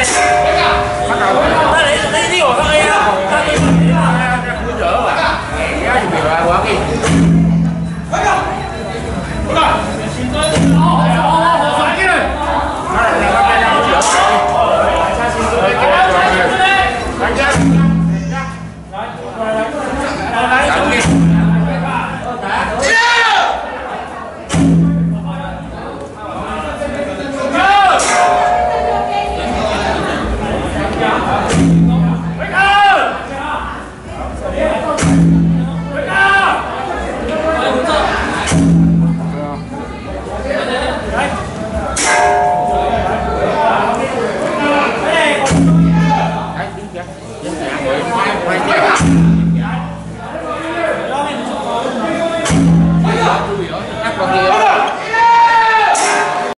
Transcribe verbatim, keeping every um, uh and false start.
bắt đầu nó lấy lấy đi của thằng ấy á, thằng ấy nó ra ra cuối giờ mà, cái gì mà quá kia.